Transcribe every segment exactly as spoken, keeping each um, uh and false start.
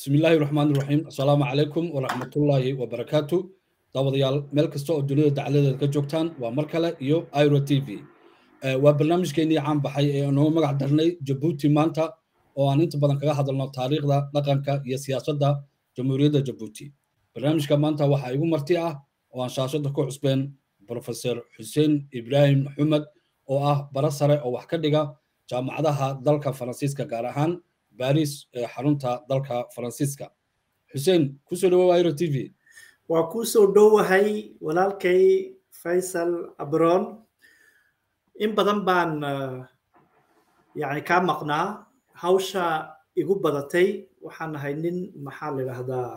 بسم الله الرحمن الرحيم السلام عليكم ورحمة الله وبركاته داوديال meel kasta oo dunida dacaladeeda ka joogtaan waa mar kale iyo Airo T V waa barnaamijkeennii caan baxay ee aan magac darnay Djibouti maanta oo aan inta badan kaga hadalno taariikhda dhaqanka iyo siyaasadda Jamhuuriyadda Djibouti barnaamijka maanta waxa igu marti ah oo aan shaashada ku cusbeen Professor Hussein Ibrahim Maxamed oo ah bara sare oo wax ka dhiga jaamacadaha dalka Faransiiska gaar ahaan Paris ee xarunta dalka Faransiiska Hussein ku soo dhawaad Airo T V waa ku soo dhawahay walaalkay Faisal Abron in badan baan yani ka maqnaa hawsha igu badatay waxaan ahay nin maxaa la yiraahdaa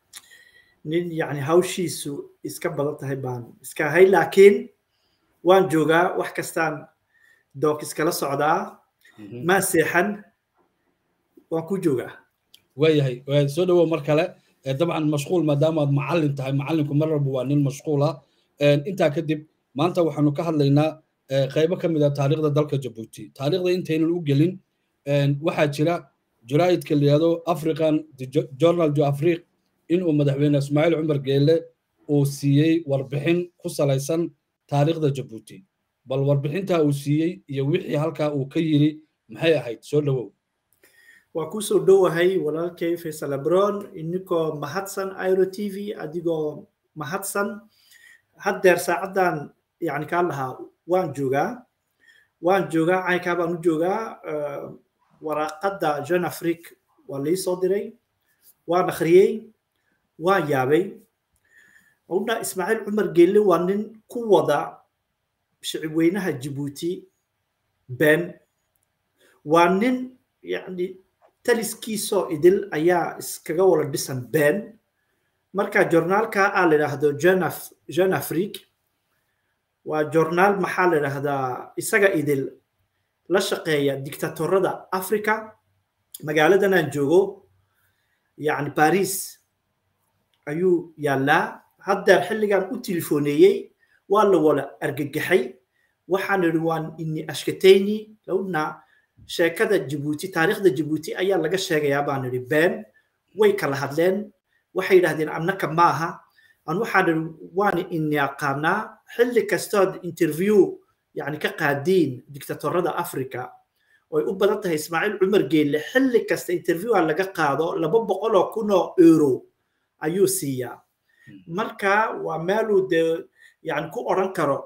nin yani hawshiisu iska badatahay baan iska ahay laakiin waan joogaa wax kastaan dook iskala socdaa ma seexan waan ku joogaa waayahay waa soo dhawaad mar kale طبعا مشغول ما دام معلم تاع معلمكم مره بوانين مشغوله انت كدب ما انت waxaanu ka hadlaynaa qaybo kamida taariikhda dalka Djibouti taariikhda intaynu u gelin waxa jira jaraa'idka leedo African Journal of Africa in uu madaxweyne Ismaaciil Cumar Geelle uu siiyay warbixin ku salaysan taariikhda Djibouti bal warbixinta uu siiyay iyo wixii halka uu ka yiri maxay ahayd soo dhawow waa ku soo dhawahay walaalkay Faisal Abron inkoo mahadsan Airo T V adigoo mahadsan haddeer saacadan yani ka lahaa waan joogaa waan joogaa ay ka baan u joogaa waraqada Jeune Afrique waa la soo diray waan akhriyay waan yaabay una Ismaaciil Cumar Geelle waa nin ku wada shicibweynaha Djibouti ben waa nin yani taliskiisoo idil ayaa iskaga wala dhisan been marka journaalka aa la yiraahdo Jeune Afrique waa journaal maxaa la yiraahdaa isaga idil la shaqeeya diktatorada Afrika magaaladan aan joogo yani Paris ayuu yaalaa hadda xilligan u telefoneeyay waa la wala argagaxay waxaan yiri waan inni ashkatayni lawna sheekada Djibouti taariikhda Djibouti ayaa laga sheegayaa baan yiri been way kala hadleen waxay yiraahdeen annaka maaha aan waxaan waan in yaqaana xilli kasta interview yani ka qaadin diktatorada Afrika oo u badan tahay Ismaaciil Cumar Geelle xilli kasta interview laga qaado laba boqol oo kun oo euro ayuu siiyaa marka waa meel uu yani ku oran karo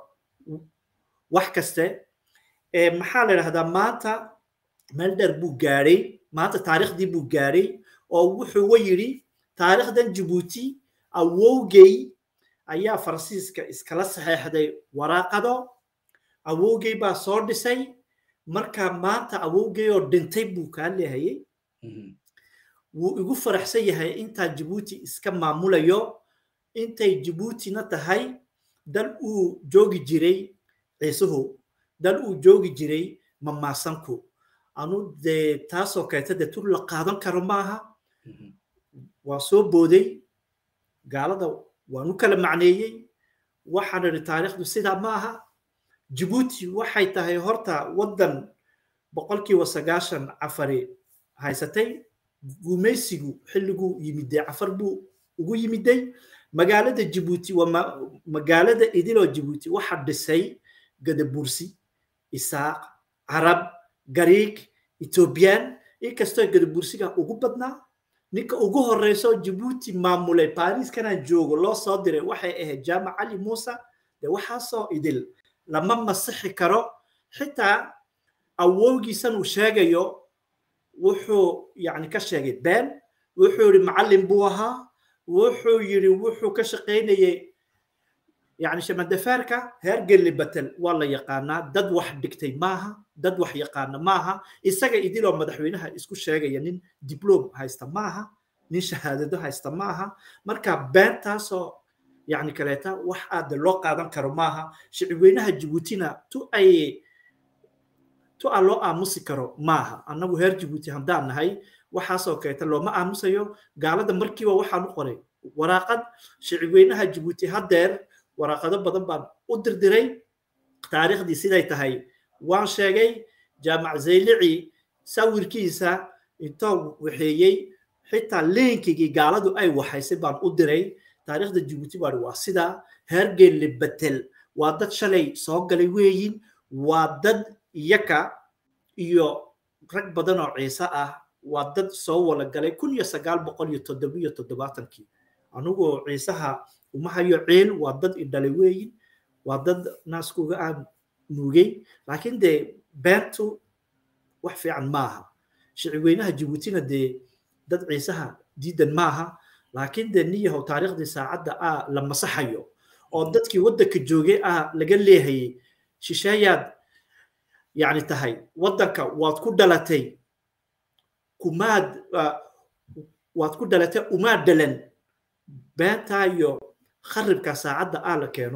wax kasta ee maxaa la yiraahdaa maanta meel dheer buu gaaray maanta taariikhdii buu gaaray oo wuxuu yiri taariikhdan Djibouti awowgay ayaa Faransiiska iskala saxeexday waraaqado awowgay baa soo dhisay marka maanta awowgay oo dhintay buu ka leeyahay wuu igu faraxsan yahay inta Djibouti iska maamulayo intay Djibouti na tahay dal uu joogi jiray ciisuhu dal uu joogi jiray mamaasanku anu de taasoo keenta de tur la qaadan karo maaha waa soo booday gaalada waanu kala macneeyay waxaan ri taariikhdu sida maaha Djibouti waxay tahay horta wadan boqolkiiba sagaashan afari haysatay gumaysigu xilligu yimid afar buu ugu yimiday magaalada Djibouti waa magaalada idilo Djibouti waxa dhisay Gadabursi Isaaq Arab Greek Ethiopian inkastoo Gadabursiga ugu badnaa ninka ugu horeyso Djibouti maamulay Paris kana joogo loo soo diray waxay ahayd Jaamac Ali Musa de waxa soo idil lama masaxi karo xitaa awowgiisan uu sheegayo wuxuu yani ka sheegay been wuxuu yiri macallin buu ahaa wuxuu yiri wuxuu ka shaqeynayay يعني شما دفاركا هرجل لبتل والله يقانا دد واحد دكتي ماها دد واحد يقانا ماها إساقا إديلو مدحوينها إسكو شاقا ينين دبلوم هايستا ماها نين شهادة دو هايستا ماها مركا بانتاسو يعني كريتا واحد اللوقا دان كارو ماها شعبوينها جيبوتينا تو أي تو ألو آموسي كارو ماها أنه هير جيبوتي همدان هاي وحاسو كريتا لو ما آموسيو قالا دا مركيوا وحانو قري وراقد شعبوينها جيبوتي هادير waraaqado badan baan u dirdiray taariikhdii siday tahay waan sheegay jaamac Zaylici sawirkiisa inta wixiyay xitaa linkigii gaaladu ay waxaysay baan u diray taariikhda Djibouti baa waa sida hergele betel waa dad shalay soo galay weeyin waa dad iyaka iyo rag badan oo ciise ah waa dad soo wala galay kun iyo sagaal boqol iyo toddoba iyo toddobaatankii anugu ciisaha uma hayo ceel waa dad idhalay weeyin waa dad naaskuga aan nuugay laakiin de beentu wax fiican maaha shicibweynaha Djiboutina de dad ciisaha diidan maaha laakiin de niyahow taariikhdii saacadda ah la masaxayo oo dadkii waddanka joogay ah laga leehayay shisheeyaad yani tahay waddanka waad ku dhalatay kumaad waad ku dhalatay umaad dhalan beentaa iyo kharibka saacadda ah la keeno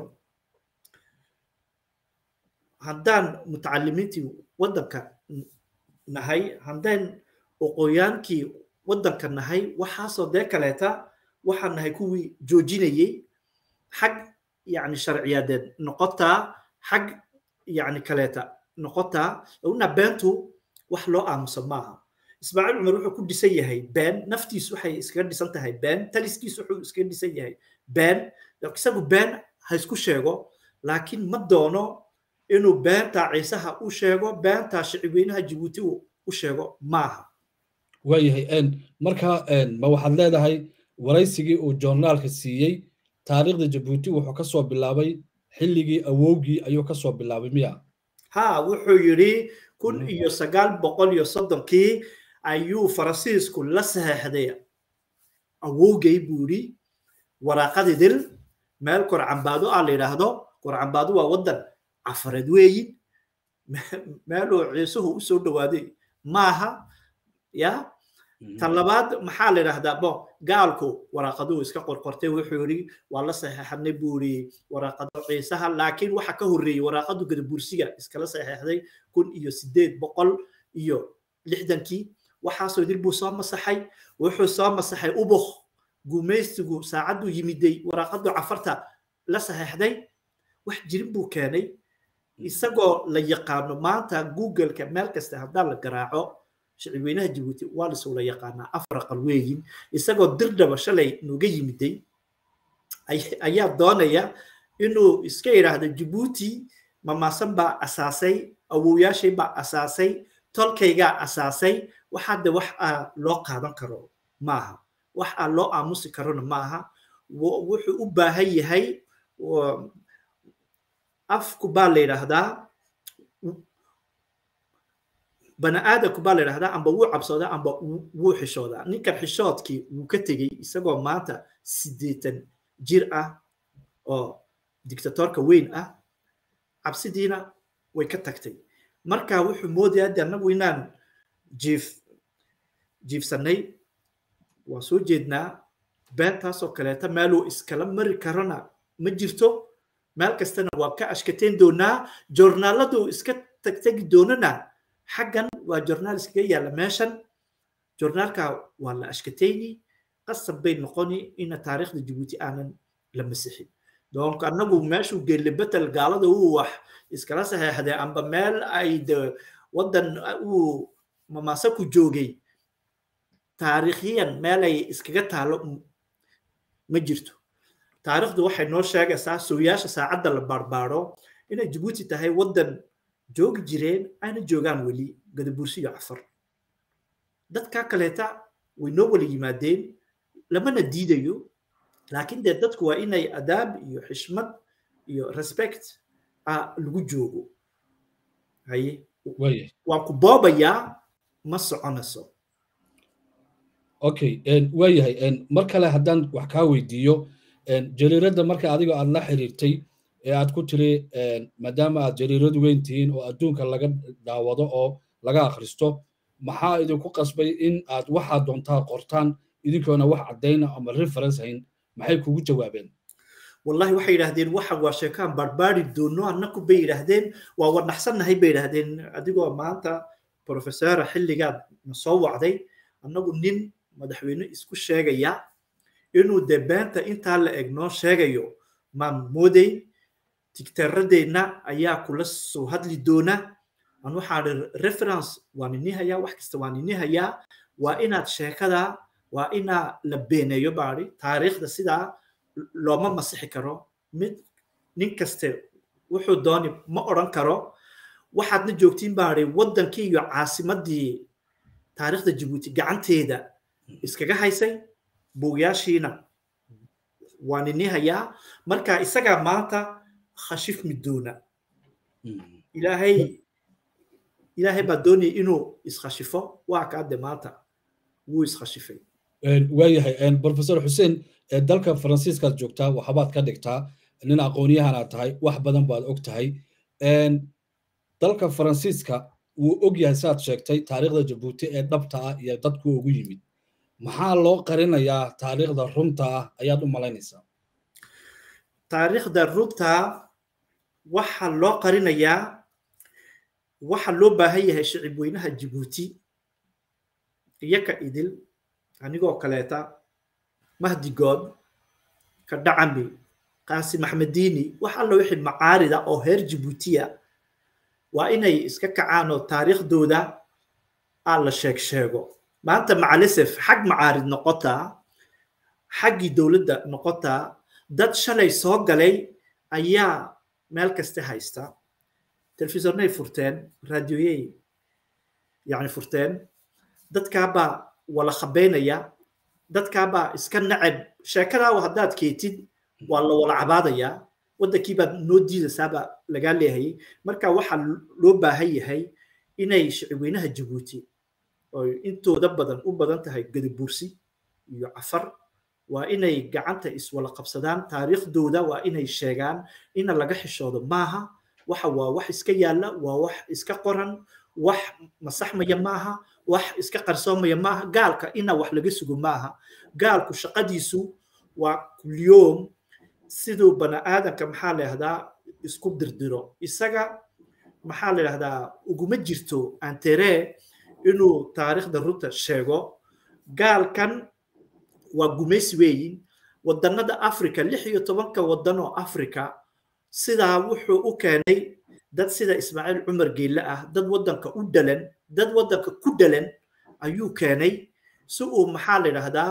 haddaan mutacalimiintii waddanka nahay haddaan oqooyaankii waddanka nahay waxaasoo dee kaleeta waxaan nahay kuwii joojinayay xag yani sharciyadeed noqotaa xag yani kaleeta noqotaa una beentu wax loo aamusa maaha ismaaciil cumar wuxuu ku dhisan yahay been naftiisu waxay iskaga dhisan tahay been taliskiisu wuxuu iskaga dhisan yahay been isagu been ha isku sheego laakiin ma doono inuu beentaa ciisaha u sheego beentaa shicibweynaha Djibouti u sheego maaha waayahay marka ma waxaad leedahay waraysigii uu joornaalka siiyey taariikhda Djibouti wuxuu ka soo bilaabay xilligii awowgii ayuu ka soo bilaabay miya ha wuxuu yiri kun iyo sagaal boqol iyo soddonkii ayuu Faransiisku la saxeexday awowgay buuri waraaqadii dil meel Korcambaado ah la yiraahdo Korcambaado waa wadan Afraad weeyin meel uu ciisuhu u soo dhawaaday maaha ya talabaad maxaa la yiraahdaa bo gaalku waraaqadu iska qorqortay wuxuu yiri waa la saxeexnay buuri waraaqada ciisaha laakiin waxa ka horeeyay waraaqadu gadabursiga iskala saxeexday kun iyo sideed boqol iyo lixdankii waxa soo dil buu soo masaxay wuxuu soo masaxay ubukh gumaystigu saacadu yimiday waraaqadu cafarta la saxeexday wax jirin buu keenay isagoo la yaqaano maanta google-ka meel kasta hadaa la garaaco shicibweynaha Djibouti waa la soo la yaqaanaa afar qalweeyin isagoo dirdaba shalay nuga yimiday ayaa doonaya inuu iska yiraahdo Djibouti mamaasan baa asaasay awooyaashay baa asaasay tolkayga asaasay waxa de wax loo qaadan karo maaha wax loo aamusi karona maaha wuxuu u baahan yahay afku baa la yiraahdaa bana aadamku baa la yiraahdaa amba wuu cabsoodaa amba wuu xishoodaa ninkan xishoodkii wuu ka tegay isagoo maanta sideetan jir ah oo dictatorka weyn ah cabsidiina way ka tagtay marka wuxuu moodayaa anagu inaan jiif jiifsanay waa soo jeednaa beentaasoo kaleeta meeluu iskala mari karona ma jirto meel kastana waa ka ashkateen doonaa joornaaladu iska tagtagi doonana xaggan waa joornaal iskaga yaala meeshan joornaalka waa la ashkateyni qasab bay noqoni ina taariikhda Djibouti aanan la masixin donc anagu meeshu geelle betel gaalada uu wax iskala saxeexday amba meel ay wadan uu mamaasa ku joogay taariikhiyan meel ay iskaga taalo ma jirto taariikhdu waxay noo sheegaysaa sooyaasha saacadda la barbaaro inay Djibouti tahay wadan joogi jireen ayna joogaan weli gadabursi iyo cafar dadka kaleeta way noo wala yimaadeen lamana diidayo laakiin de dadku waa inay adaab iyo xishmad iyo respect lagu joogo haye waan ku boobayaa ma soconayso okay waayahay mar kale haddaan wax kaa weydiiyo jariiradda marka adiga aad la xiriirtay ee aad ku tiri maadaama aad jariirad weyn tihiin oo adduunka laga daawado oo laga akhristo maxaa idinku qasbay in aad waxaad doontaa qortaan idinkoona wax caddayna ama reference hayn maxay kugu jawaabeen wallahi waxay yiraahdeen waxa waa sheekaan barbaari doono annaku bay yiraahdeen waa wanaxsanahay bay yiraahdeen adigoo maanta professor xilligaad ma soo wacday annagu nin madaxweyne isku sheegaya inuu de beenta intaa la egno sheegayo ma mooday tiktaradeyna ayaa kula soo hadli doona aan waxaan reference waan inihaya wax kasta waan inihaya waa inaad sheekada waa ina la beeneeyo baari taariikhda sidaa looma masixi karo mid nin kaste wuxuu dooni ma oran karo waxaadna joogtiin baari wadankii iyo caasimadii taariikhda Djibouti gacanteeda iskaga haysay buugaashiina waan inii hayaa marka isaga maanta khashif midoona ilaahay ilaahay baa doonay inuu iskhashifo waa ka de maanta wuu iskhashifay waayahay professor Hussein dalka Faransiiska joogtaa waxaad ka dhigtaa nin aqoonyahan aad tahay wax badan baad og tahay dalka Faransiiska wuu og yahay saad sheegtay taariikhda Djibouti ee dhabta ah iyo dadku ugu yimid maxaa loo qarinayaa taariikhda runta ah ayaad u malaynaysaa taariikhda runta waxa loo qarinayaa waxa loo baahan yahay shicib weynaha Djibouti iyaka idil anigoo kaleeta Mahdi God ka Dacambi Qaasim Axmediini waxa la wixii macaarida oo heer Djibouti waa inay iska kacaan oo taariikhdooda aan la sheeg sheego maanta macalisaf xaq macaarid noqota xaqi dawladda noqota dad shalay soo galay ayaa meel kasta haysta telefisyoonay furteen raadiyoyay yani furteen dadka ba wala khabeynaya dadka ba iska nacab sheekada haddaad keetid waa la wala cabaadaya wadankii baad noo diidaysaaba laga leeyahay marka waxa loo baahan yahay inay shicibweynaha Djibouti oo intooda badan u badan tahay Gadabuursi iyo Afar waa inay gacanta iswala qabsadaan taariikhdooda waa inay sheegaan in laga xishoodo maaha waxa waa wax iska yaala waa wax iska qoran wax masaxmaya maaha wax iska qarsoomaya maaha gaalka ina wax laga sugo maaha gaalku shaqadiisu waa kulliyoom sidoo bana aadanka maxaa la yiraahdaa isku dirdiro isaga maxaa la yiraahdaa uguma jirto antere inuu taariikhda runta sheego gaalkan waa gumaysi weeyin wadanada Afrika lix iyo tobanka wadan oo Afrika sida wuxuu u keenay dad sida Ismaaciil Cumar Geelle ah dad wadanka u dhalan dad wadanka ku dhalan ayuu keenay si uu maxaa la yiraahdaa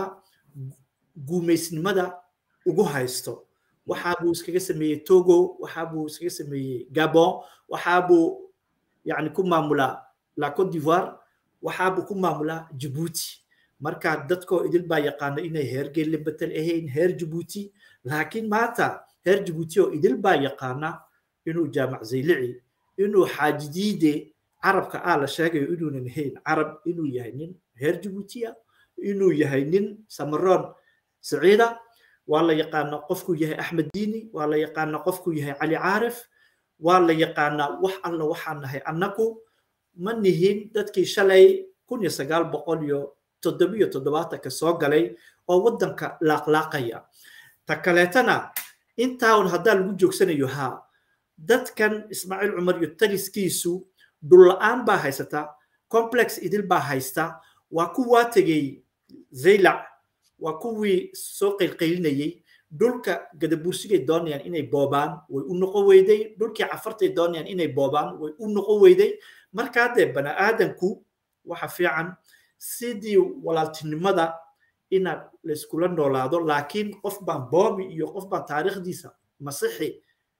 gumaysnimada ugu haysto waxa buu iskaga sameeyay Togo waxa buu iskaga sameeyay Gabon waxa buu yani ku maamula la Côte d'Ivoire waxa buu ku maamula Djibouti marka dadko idil baa yaqaan inay heer Geelle betel ahayn heer Djibouti laakiin maanta heer Djibouti oo idil baa yaqaana inuu jaamac Zaylici inuu xaajidiide carabka ah la sheegayo inuu nahayn carab inuu yahay nin heer Djibouti inuu yahay nin Samaroon Saciida wala yaqaana qofku yahay Axmed Diini wala yaqaana qofku yahay Cali Caarif wala yaqaana wax alla waxaan nahay annaku ma nihin dadkii shalay kun iyo sagaal boqol iyo toddoba iyo toddobaatan ka soo galay oo wadanka laaqlaaqaya ta kaleetana inta uu hadaa lagu joogsanayo ha dadkan Ismaaciil Cumar iyo taliskiisu dhul la'aan baa haysata complex idil baa haysta waa kuwa tagay Zaylac waa kuwii soo qeylqeylinayay dhulka Gadabuursiga doonayaan inay boobaan way u noqon weyday dhulkii Cafartay doonayaan inay boobaan way u noqon weyday marka de bana aadanku waxa fiican sidii walaaltinimada ina la iskula noolaado laakiin qof baan boobi iyo qof baan taariikhdiisa masixi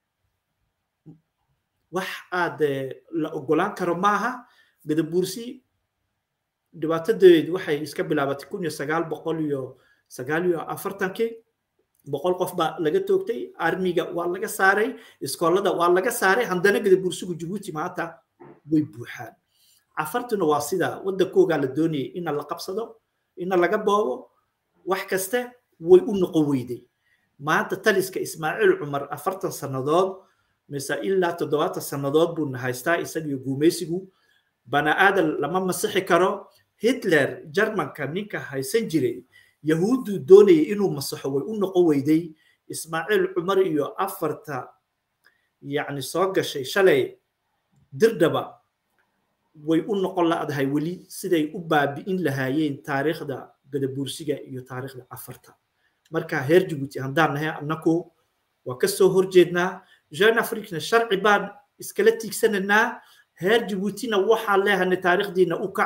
wax aad la ogolaan karo maaha Gadabuursi dhibaatadeedu waxay iska bilaabatay kun iyo sagaal boqol iyo sagaal iyo afartan-kii boqol qof baa laga toogtay armiga waa laga saaray iskoolada waa laga saaray handana Gadabuursigu Djibouti maanta way buuxaan afartuna waa sida wadankooga la doonayay in la qabsado in laga boobo wax kasta way u noqon weyday maanta taliska Ismaaciil Cumar afartan sanadood mise ilaa toddobaatan sanadood buu haystaa isaga gumaysigu bana aadan lama masixi karo Hitler Germanka ninka haysan jiray yahuudu doonayay inuu masaxo way u noqon weyday Ismaaciil Cumar iyo afarta yani soo gashay shalay dirdaba way u noqon laadahay wali siday u baabi'in lahaayeen taariikhda Gadabuursiga iyo taariikhda afarta marka heer Djibouti handaan nahay annaku waa ka soo horjeednaa Jean Afrique sharci baan iskala tiigsananaa heer Djiboutina waxa leeyahay taariikhdiina u kaca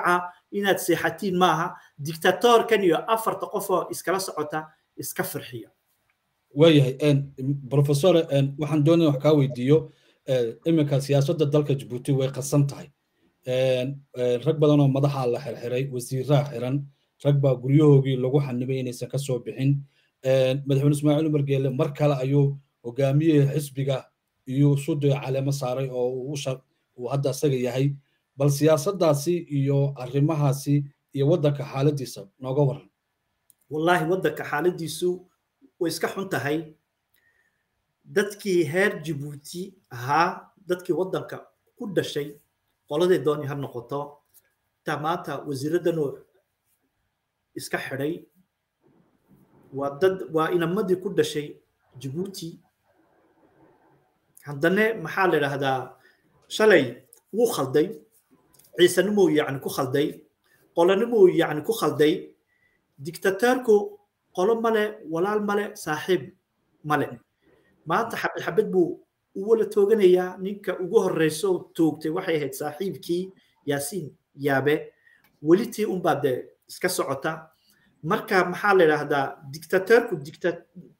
inaad seexatiin maaha dictatorkan iyo afarta qof oo iskala socota iska farxiya waayahay professor waxaan doonaya wax kaa weydiiyo iminka siyaasadda dalka Djibouti way qasan tahay rag badan oo madaxa la xirxiray wasiiraha xiran rag baa guryahoogii lagu xanibay inaysan ka soo bixin madaxweyne Ismaaciil Umar Geele mar kale ayuu hogaamiyey xisbiga iyo suuday caleemo saaray oo uu uu hadda asaga yahay bal siyaasaddaasi iyo arrimahaasi iyo waddanka xaaladiisa nooga waran wallahi waddanka xaaladiisu way iska xun tahay dadkii heer Djibouti ahaa dadkii waddanka ku dhashay qoladay dooni ha noqoto tamaata wasiiradan oo iska xidhay waa dad waa inamadii ku dhashay Djibouti haddana maxaa la yiraahdaa shalay wuu khalday ciisanimo yani ku khalday qolanimo yani ku khalday dictatorku qolo male walaal male saaxiib male maanta xabad xabad buu u wala tooganayaa ninka ugu horeyso toogtay waxay ahayd saaxiibkii Yaasiin Yaabe welitii un baad iska socota marka maxaa la yiraahdaa dictatorku dictat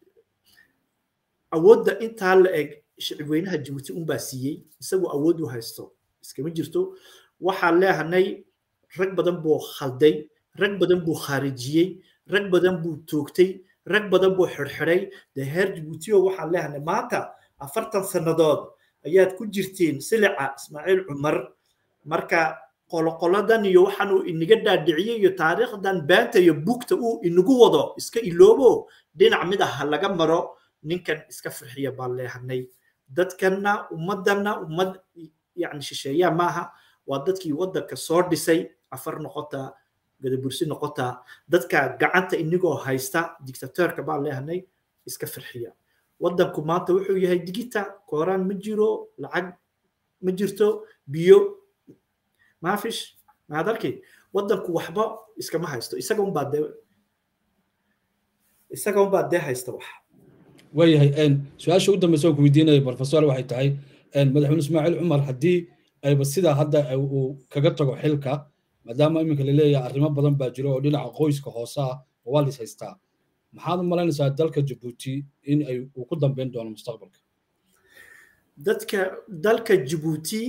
awoodda inta la eg shicibweynaha Djibouti un baa siiyey isagoo awood u haysto iskama jirto waxaa leeyahay rag badan buu khalday rag badan buu khaarijiyey rag badan buu toogtay rag badan buu xirxiray de heer Djibouti oo waxaa leeyahay maanta afartan sanadood ayaad ku jirtiin silica Ismaaciil Umar marka qoloqoladan iyo waxaan uu inaga dhaadhiciyay iyo taariikhdan baanta iyo buugta uu inagu wado iska iloobo dhinac mid ah laga maro ninkan iska farxiya baa leeyahay dadkana ummadana ummad yani shisheeya maaha waa dadkii waddanka soo dhisay afar noqota gadabursi noqota dadka gacanta inagoo haysta dictatorka baa leeyahay iska farxiya waddanku maanta wuxuu yahay digita kooraan ma jiro lacag ma jirto biyo ما فيش ما هذاك ودك وحبا اسكا ما هيستو اسكا بعد اسكا بعد ده هيستوح وياي ان سؤال شو قدام سوق ويدينا بروفيسور waxay tahay ان madaxweyne Ismaaciil Umar hadii ay basida hadda uu kaga tago xilka maadaama iminka la leeyahay arrimo badan baa jiro oo dhinaca qoyska hoose ah oo wali haystaa maxaad u malaynaysaa dalka Djibouti in ay uu ku dambeyn doono mustaqbalka dadka dalka Djibouti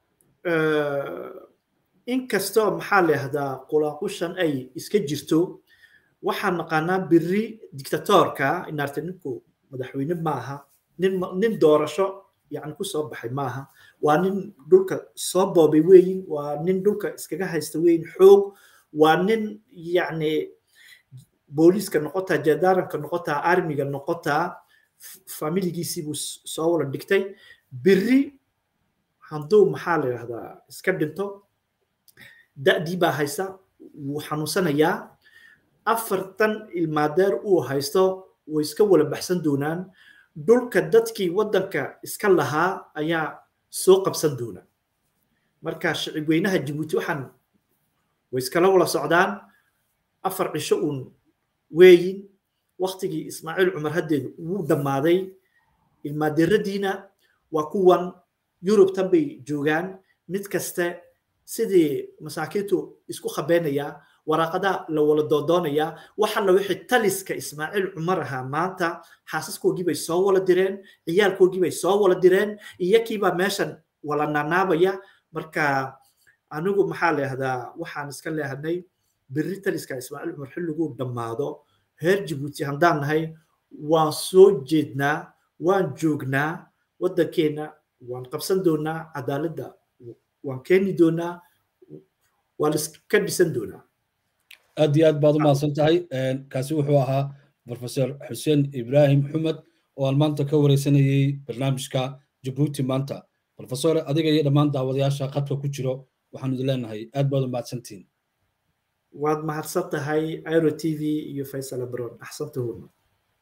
in kastoo maxaa la yiraahdaa qulaaqushan ay iska jirto waxaan naqaanaa birri dictatorka inartaninku madaxweyne maaha nin nin doorasho yani ku soo baxay maaha waa nin dhulka soo boobay weyn waa nin dhulka iskaga haysta weyn xoog waa nin yani booliska noqota jadaaranka noqota armiga noqota familigiisii buu soo wala dhigtay birri handuu maxaa la yiraahdaa iska dhinto da'dii baa haysta wuu xanuunsanayaa afartan ilmaadeer uu haysto way iska wala baxsan doonaan dhulka dadkii waddanka iska lahaa ayaa soo qabsan doona marka shicibweynaha Djibouti waxaan way iskala wala socdaan afar cisho uun weeyin waqtigii Ismaaciil Umar hadeed wuu dhamaaday ilmaadeeradiina waa kuwan Europe tan bay joogaan mid kasta sidii masaakiintu isku khabeynaya waraqada la wala doodoonaya waxa la wixii taliska Ismaaciil Umar ahaa maanta xaasaskoogii bay soo wala direen ciyaalkoogii bay soo wala direen iyakiiba meeshan wala nanaabaya marka anigu maxaa la yiraahdaa waxaan iska leeyahay birri taliska Ismaaciil Umar xilligu dhamaado heer Djibouti handaan nahay waan soo jeednaa waan joognaa waddankeena waan qabsan doonaa cadaaladda waan keeni doonaa waan iska dhisan doonaa aad iyo aad baad u mahadsan tahay kaasi wuxuu ahaa professor Xuseen Ibraahim Xumed oo aan maanta ka wareysanayay barnaamijka Djibouti maanta professor adiga iyo dhammaan daawadayaasha qadka ku jiro waxaan idin leenahay aad baad u mahadsantiin waad mahadsan tahay Airo T V iyo Faisal Abron axsantuhum